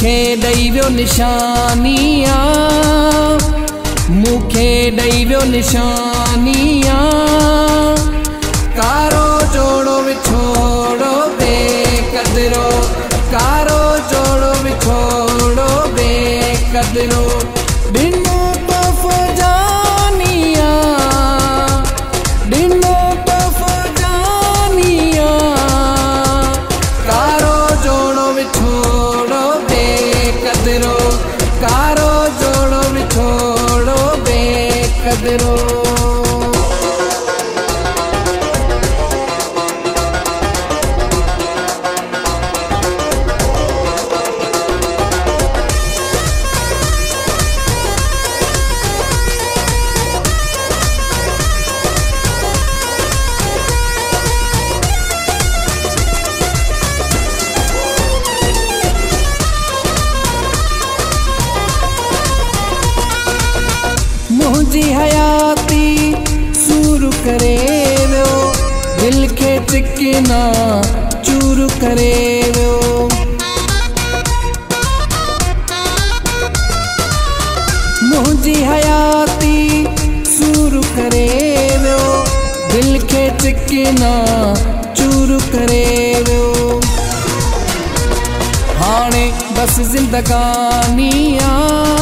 मूंखे ॾेई वियो निशानियां, मूंखे ॾेई वियो निशानियां। कारो जोड़ो विछोड़ो बेकदरो, कारो जोड़ो विछोड़ो बेकदरो। ॾिनो तोहफ़ो जानियां, ॾिनो तोहफ़ो जानियां। कारो जोड़ो विछोड़ो बेकदरो, कारो जोड़ो विछोड़ो बेकदरो। मुझी हयाती सूर करे वियो, दिल के चिकना चूर करे वियो। मुझी हयाती सूर करे वियो, दिल के चिकना चूर करे वियो। हाणे बस जिंदगानियां,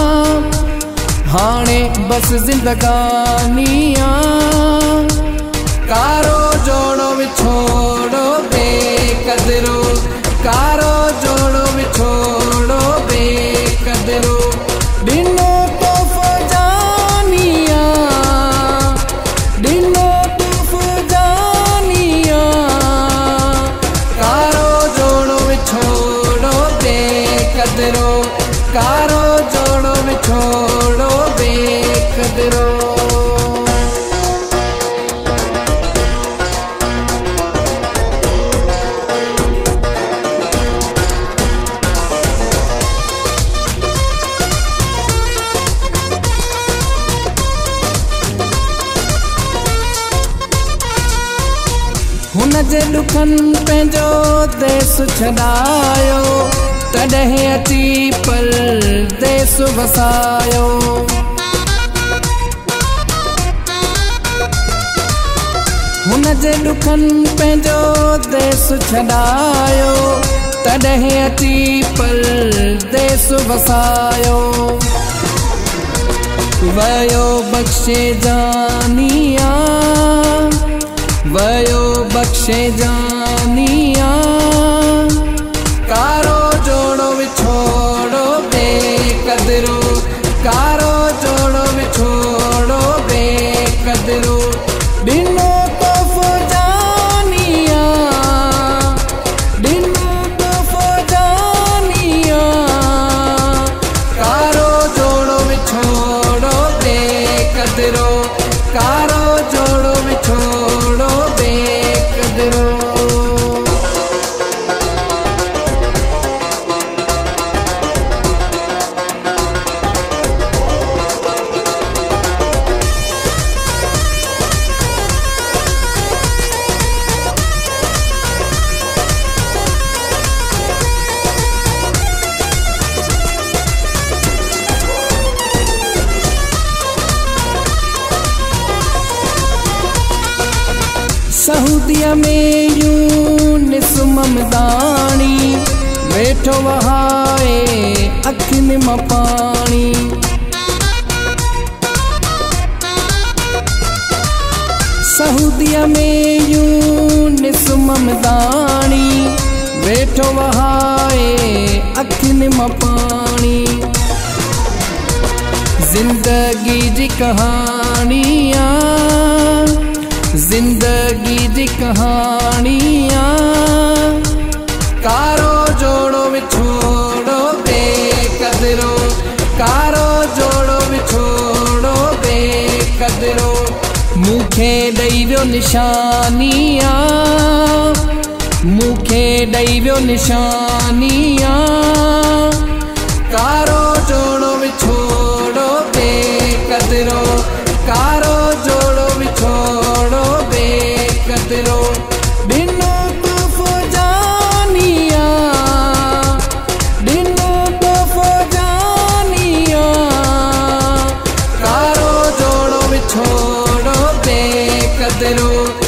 हाणे बस जिंदगानियां। कारो जोड़ो विछोड़ो बेकदरो, कारो जोड़ो विछोड़ो बेकदरो। ॾिनो तोहफ़ो जानियां, ॾिनो तोहफ़ो जानियां। कारो जोड़ो विछोड़ो बेकदरो, कारो जोड़ो विछोड़ो बेकदरो। हुन जे ॾुखनि पंहिंजो देश छॾायो, तॾहिं अची परदेस वसायो। हुन जे ॾुखनि पंहिंजो देश छॾायो, तॾहिं अची परदेस वसायो। वयो बख़्शे जानियां, वयो बख़्शे जानियां। कारो जोड़ो विछोड़ो बेकदरो, कारो जोड़ो विछोड़ो बेकदरो। ॾिनो तोहफ़ो जानियां, ॾिनो तोहफ़ो जानियां। कारो जोड़ो विछोड़ो बेकदरो, कारो जोड़ो विछोड़ो बेकदरो। सऊदीअ में यूनिस ममदानी, वेठो वहाए अखियुनि मां पाणी। सऊदीअ में यूनिस ममदानी, वेठो वहाए अखियुनि मां पाणी। जिंदगी जी कहानियां, जिंदगी जी कहानियां। कारो जोड़ो विछोड़ो बेकदरो, कारो जोड़ो विछोड़ो बेकदरो। मूंखे ॾेई वियो निशानियां, मूंखे ॾेई वियो निशानियां। कारो जोड़ो विछोड़ो बेकदरो, कारो जोड़ो विछोड़ो बेकदरो। ॾिनो तोहफ़ो जानियां, ॾिनो कदरो